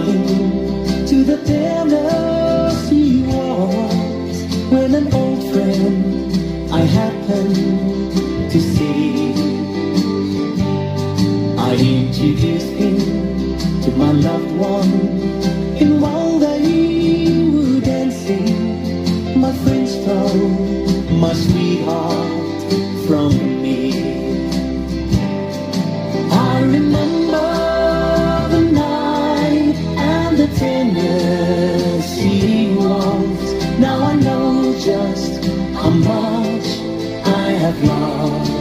darling, to the Tennessee waltz, when an old friend I happened to see. I introduced him to my loved one, and while they were dancing, my friends stole my sweetheart from me. I remember the night and the Tennessee waltz. Now I know just how much I have lost.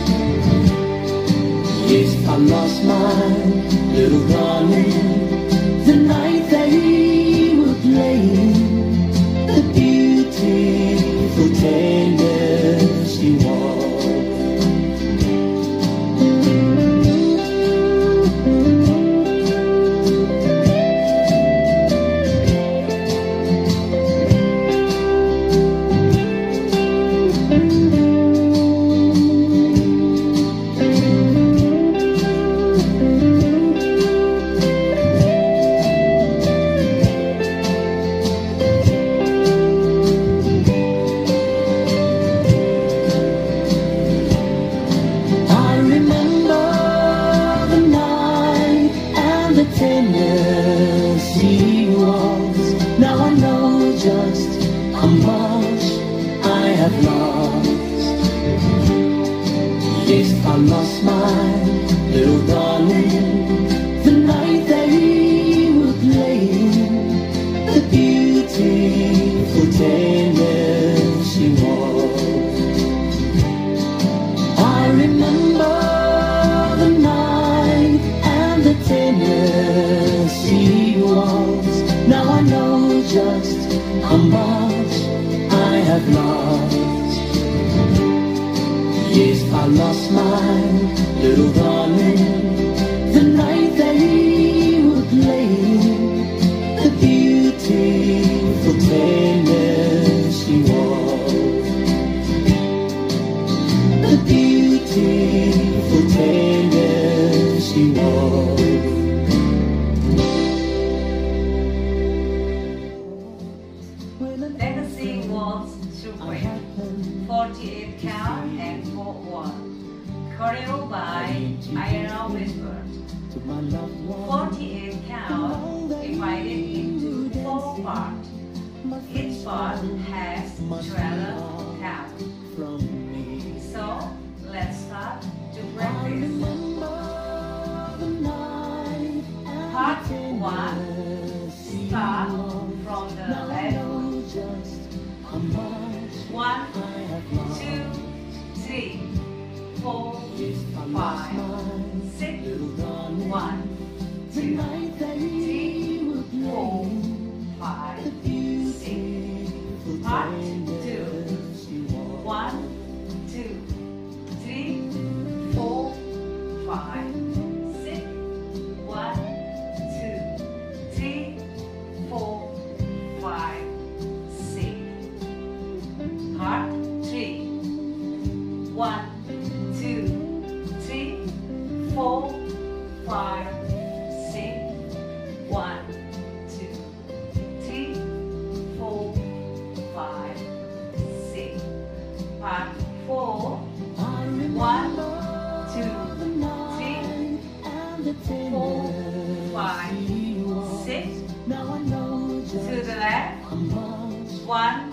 Yes, I lost my little darling the night they were playing the beautiful Tennessee waltz. Tennessee waltz. Now I know just how much I have lost. Yes, I lost my little darling the night they were playing the beautiful Tennessee waltz. I remember the night and the Tennessee waltz. Now I know just how much I have lost. Yes, I lost my little darling the night they were playing the beautiful Tennessee waltz. The beautiful Tennessee waltz. Waltz Supreme, 48 count and 4/1. Choreographed by Ira Weisburd. 48 count divided into 4 parts. Each part has 12 counts. So let's start to practice. Part 1. Start from the left. 1, 2, 3, 4, 5, 6. 1, 2, 3, 4, 5, 6. Part 2. 1, 2, 3, 4, 5, 6. 1, 2, 3, 4, 5, 6. Part 3. 1, 2, 3, 4, 5, 6. 1, 2, 3, 4, 5, 6. Part 4. 1, 2, 3, 4, 5, 6. To the left. 1,